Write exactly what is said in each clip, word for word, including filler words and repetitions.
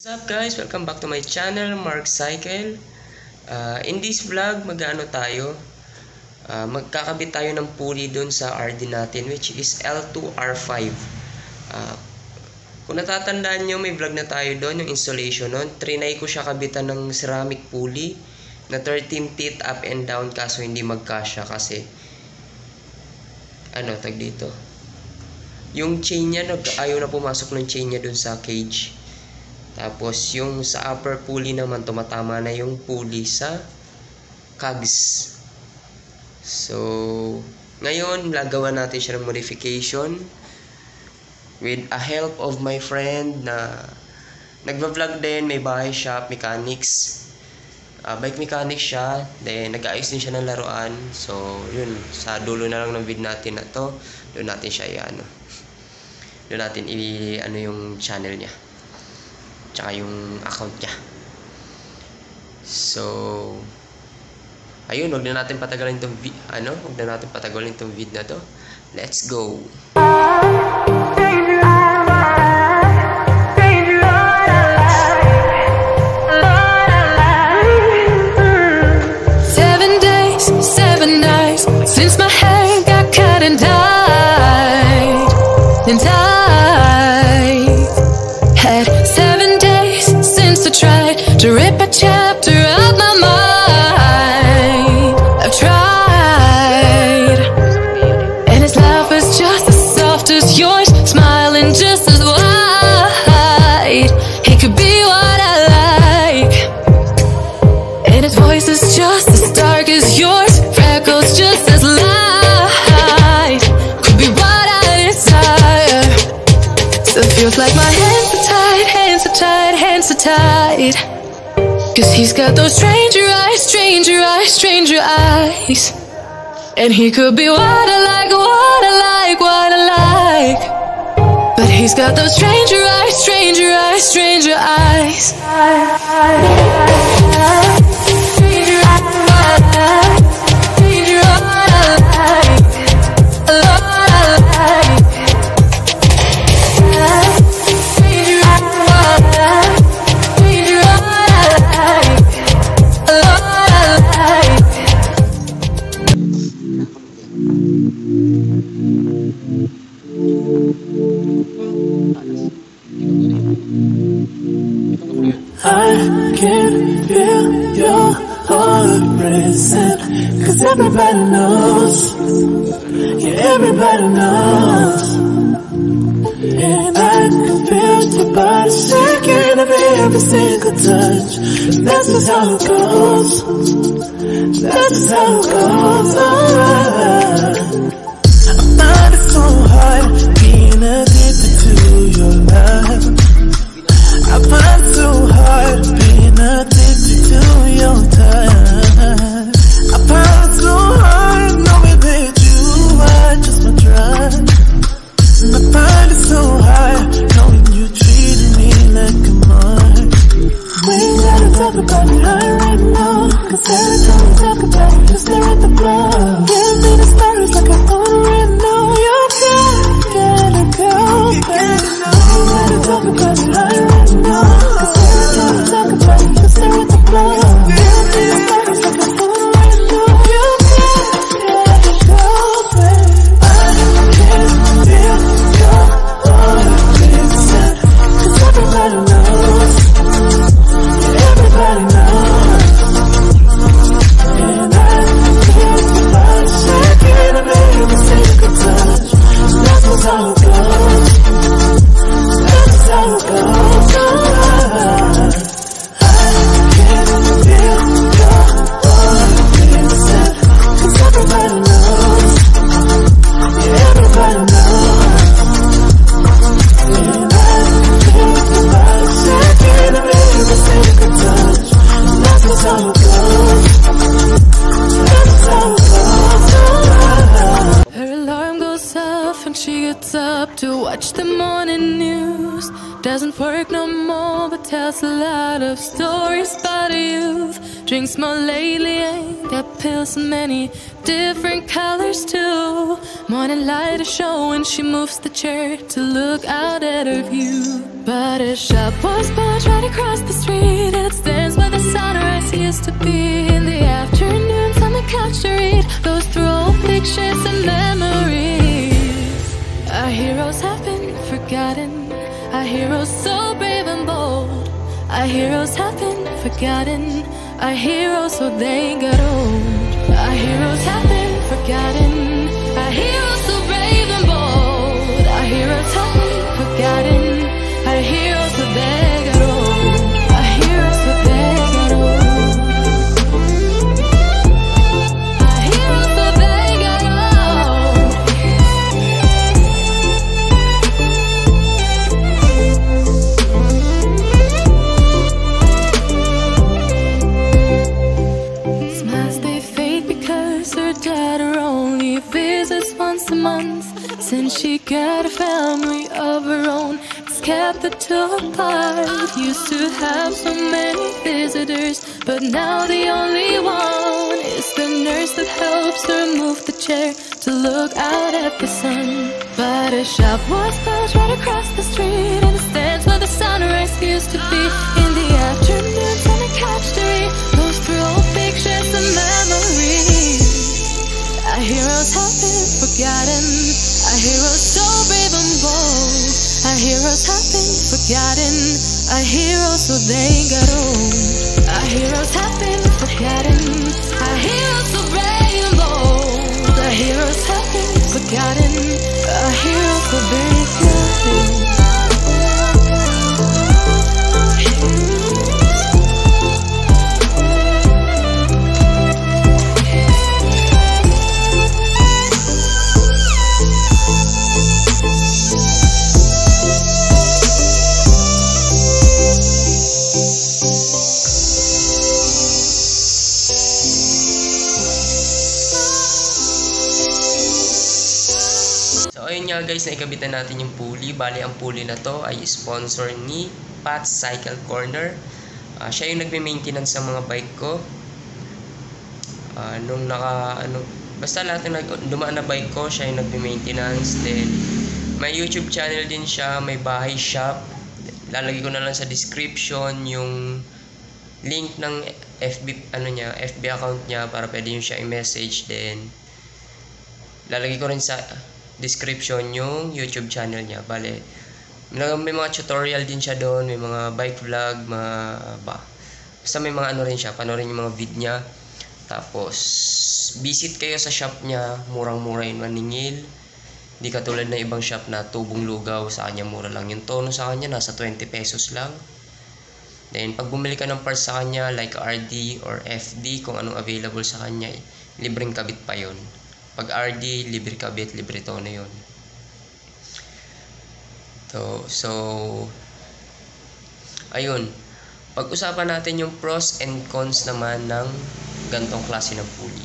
What's up guys? Welcome back to my channel, Mark Cycle. Uh, in this vlog, mag-ano tayo? Uh, magkakabit tayo ng pulley dun sa R D natin, which is Ltwoo R five. Uh, kung natatandaan nyo, may vlog na tayo doon, yung installation nun. Trinay ko siya kabitan ng ceramic pulley na thirteen teeth up and down, kaso hindi magkasya kasi ano, tag dito. Yung chain niya, ayaw na pumasok ng chain niya dun sa cage. Tapos yung sa upper pulley naman, tumatama na yung pulley sa cogs. So ngayon gagawa natin siya ng modification with a help of my friend na nagva-vlog din, may bahay shop, mechanics, uh, bike mechanics siya, then nag-aayos din siya ng laruan. So yun, sa dulo na lang ng video natin na to, doon natin siya i-ano, doon natin i- ano yung channel niya tsaka yung account niya. So ayun, wag na natin patagalin tong ano, wag na natin patagalin tong video na to. Let's go. Seven days, seven nights since my hair got cut and dyed, and I had seven days since I tried to rip a chapter out my mind. I've tried, and his laugh was just as soft as yours, smiling just as wide. He could be what I like, and his voice is just as dark as yours, freckles just as light. Could be what I desire. Still feels like my hands are tied, hands are tied, hands are tied. Cause he's got those stranger eyes, stranger eyes, stranger eyes. And he could be what I like, what I like, what I like. But he's got those stranger eyes, stranger eyes, stranger eyes. Stranger eyes, stranger eyes, stranger eyes. I can feel your heart racing, cause everybody knows, yeah, everybody knows. And I can feel your body shaking every, every single touch. That's just how it goes, that's just how it goes. Alright, I find it so hard being addicted to your love. I find it so hard being addicted to your touch. I find it so hard knowing that you are just my drug. And I find it so hard knowing you treating me like a mark. We ain't gotta talk about it right now, cause every time we talk about it, you stare at the floor. Give me the stars like I already know. You gotta go, baby. We ain't gotta talk about it right now, cause every time we talk about it, you stare at the floor. Give me the stars like I already know. You gotta go, baby. I can feel your heart racing, cause everybody knows, everybody knows. And I can feel your body shaking every single touch. That's just how it goes, that's just how it goes. Alright, I can feel your heart racing, cause everybody knows, yeah, everybody knows. And I can feel your body shaking every single touch. That's just how it goes, that's just how it goes. Alright. Her alarm goes off and she gets up to watch the morning news. Doesn't work no more, but tells a lot of stories about youth. Drinks more lately, ain't got pills in many different colors too. Morning light is showing, she moves the chair to look out at her view. But a shop was built right across the street, and it stands where the sunrise used to be. In the afternoons on the couch to read, goes through old pictures and memories. Our heroes have been forgotten, our heroes so brave and bold. Our heroes have been forgotten, our heroes so they got old. Our heroes have been forgotten, our heroes so brave and bold. Our heroes have been forgotten, our heroes so they got old. Our heroes so they got old. Our heroes so they got old. Smiles they fade because her daughter only visits once a month. Since she got a family of her own, it's kept the two apart. Used to have so many visitors, but now the only one is the nurse that helps her move the chair to look out at the sun. But a shop was built right across the street, and it stands where the sunrise used to be. In the afternoons on the couch to read, goes through old pictures and memories. Our heroes have been forgotten, our heroes so brave and bold. Our heroes have been forgotten, our heroes so they got old. Our heroes have been forgotten, our heroes so brave and bold. Our heroes have been forgotten, our heroes so they got old. Ayun nga guys, naikabitan natin yung pulley. Bali, ang pulley na to ay sponsor ni Pat's Cycle Corner. Uh, siya yung nagme-maintenance sa mga bike ko. Uh, nung naka, ano, basta lahat ng dumaan na bike ko, siya yung nagme-maintenance. Then, may YouTube channel din siya, may bahay shop. Lalagay ko na lang sa description yung link ng F B, ano niya, F B account niya para pwede yung siya i-message. Then, lalagay ko rin sa description yung YouTube channel niya. Bale, may mga tutorial din siya doon, may mga bike vlog, mga ba. Basta may mga ano rin siya, panoorin yung mga vid niya. Tapos, visit kayo sa shop niya, murang-mura yun, maningil. Hindi katulad na ibang shop na tubong lugaw, sa kanya mura lang. Yung tono sa kanya, nasa twenty pesos lang. Then, pag bumili ka ng parts sa kanya, like R D or F D, kung anong available sa kanya, libreng kabit pa yun. Pag R D, libre kabit, libre tono yun. So, so ayun. Pag-usapan natin yung pros and cons naman ng gantong klase ng pulley.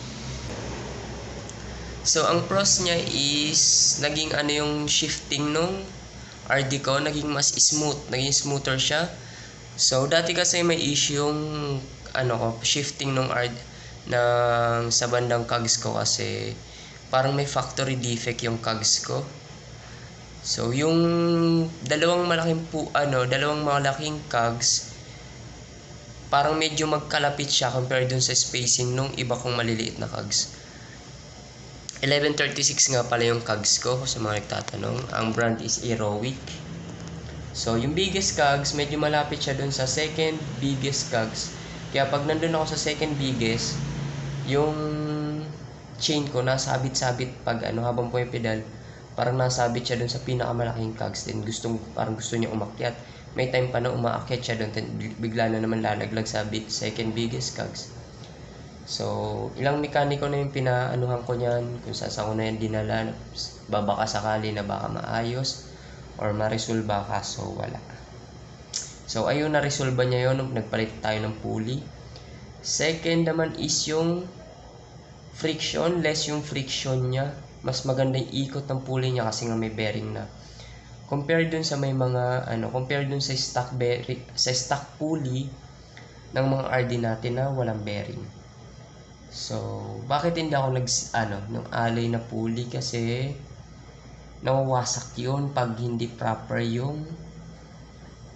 So, ang pros niya is, naging ano yung shifting nung R D ko, naging mas smooth, naging smoother siya. So, dati kasi may issue yung ano ko, shifting nung R D ng sa bandang cogs ko kasi parang may factory defect yung cogs ko. So, yung dalawang malaking po, ano, dalawang malaking cogs, parang medyo magkalapit siya compared dun sa spacing nung iba kong maliliit na cogs. eleven thirty-six nga pala yung cogs ko sa mga nagtatanong. Ang brand is Heroic. So, yung biggest cogs, medyo malapit siya dun sa second biggest cogs. Kaya pag nandun ako sa second biggest, yung chain ko nasabit-sabit pag ano habang po yung pedal, parang nasabit siya dun sa pinakamalaking cogs. Then gustong, parang gusto niya umakyat. May time pa na umaakyat siya dun, then bigla na naman lalaglag sa second biggest cogs. So, ilang mekaniko na yung pinaanuhan ko niyan, kung saan ko na yan dinala, babaka sakali na baka maayos or ma-resolve baka, so wala. So, ayun, na-resolve niya yun, nagpalit tayo ng pulley. Second naman is yung friction, less yung friction niya. Mas maganda yung ikot ng pulley niya kasi nga may bearing na. Compare dun sa may mga, ano, compare dun sa stock bearing, sa stock pulley ng mga R D natin na walang bearing. So, bakit hindi ako nag, ano, ng alloy na pulley? Kasi nawawasak yun pag hindi proper yung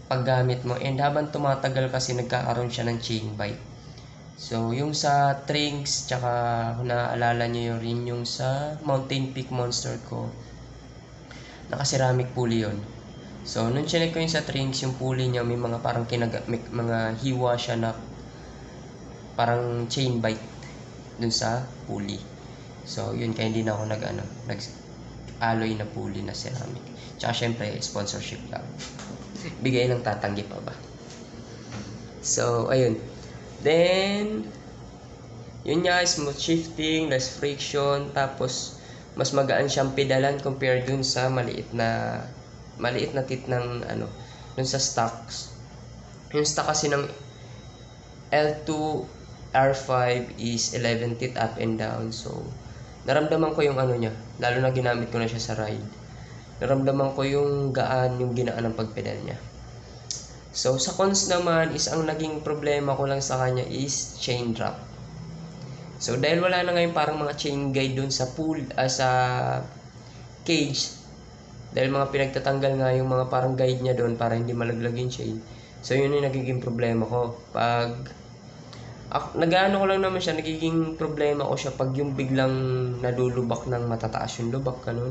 paggamit mo, and habang tumatagal kasi nagkakaroon siya ng chain bite. So yung sa Trinks, tsaka kung naaalala nyo yun rin yung sa Mountain Peak Monster ko, naka-ceramic pulley yun. So nung chinek ko yung sa Trinks, yung pulley niya may mga parang kinaga, may mga hiwa siya na parang chain bite dun sa pulley. So yun, kaya hindi na ako nag ano, nag alloy na pulley na ceramic. Tsaka syempre sponsorship lang. Bigay ng tatanggi pa ba. So ayun. Then yun nga, smooth shifting, less friction, tapos mas magaan siyang pedalan compared dun sa maliit na maliit na tit ng ano, dun sa stocks. Yung stock kasi ng Ltwoo R five is eleven teeth up and down. So naramdaman ko yung ano niya, lalo na ginamit ko na siya sa ride. Naramdaman ko yung gaan, yung ginaan ng pagpedal niya. So sa cons naman is ang naging problema ko lang sa kanya is chain drop. So dahil wala na ngayon parang mga chain guide dun sa pool, uh, sa cage, dahil mga pinagtatanggal nga yung mga parang guide niya doon para hindi malaglag yung chain. So yun yung nagiging problema ko. Pag ako, nag-ano ko lang naman siya, nagiging problema ko siya pag yung biglang nalulubak ng matataas yung lubak, ganun.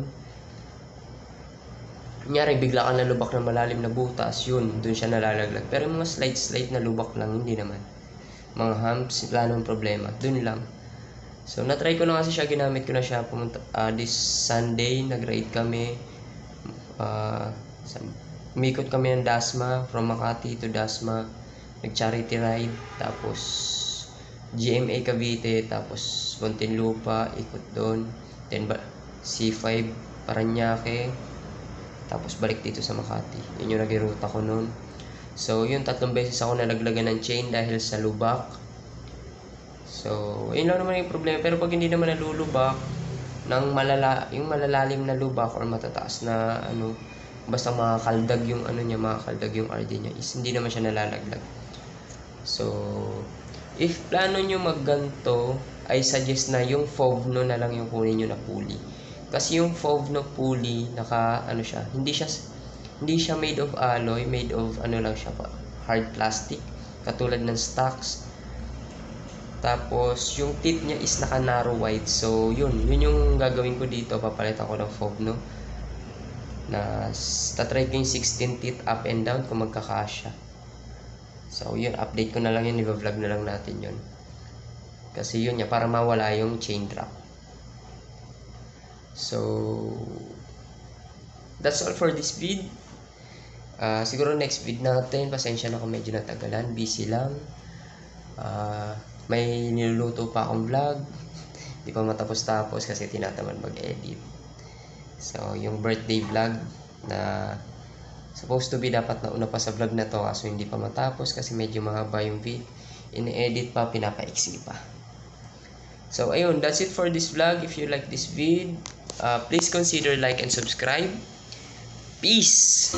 Kunyari, bigla ka nalubak ng malalim na butas, yun, dun siya nalalaglag. Pero mga slight-slight na lubak lang, hindi naman. Mga humps, wala namang problema, dun lang. So, natry ko na kasi siya, ginamit ko na siya. Pumunta, uh, this Sunday, nag-ride kami. Uh, umikot kami ng Dasma, from Makati to Dasma. Nag-charity ride, tapos G M A Cavite, tapos Muntinlupa, ikot doon. Then, C five, Paranaque. Tapos balik dito sa Makati. Yun yung nag-iruta ko noon. So yun, tatlong beses ako nalaglagan ng chain dahil sa lubak. So yun lang naman yung problema. Pero pag hindi naman nalulubak ng malala, yung malalalim na lubak or matataas na ano, basta makakaldag yung ano niya, makakaldag yung R D niya, is hindi naman siya nalalaglag. So if plano nyo magganto, I suggest na yung Fovno na lang yung kunin nyo na pulley. Kasi yung Fovno pulley, naka ano siya, hindi siya hindi siya made of alloy, made of ano lang siya, hard plastic, katulad ng stocks. Tapos yung teeth niya is naka narrow wide. So yun, yun yung gagawin ko dito, papalitan ko ng Fovno. Na tatry ko yung sixteen teeth up and down kung magkakasya. So yun, update ko na lang yun, i-vlog na lang natin yun. Kasi yun niya, para mawala yung chain drop. So that's all for this vid. Uh, siguro next vid natin, pasensya na kung medyo natagalan, busy lang. Uh, may niluluto pa akong vlog, di pa matapos-tapos kasi tinatamad mag-edit. So yung birthday vlog na supposed to be dapat na una pa sa vlog na to, kaso hindi pa matapos kasi medyo mahaba yung vid, ini-edit pa, pinapaiksi pa. So ayun, that's it for this vlog. If you like this vid, uh, please consider like and subscribe. Peace!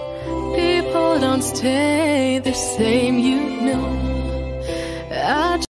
People don't stay the same, you know. I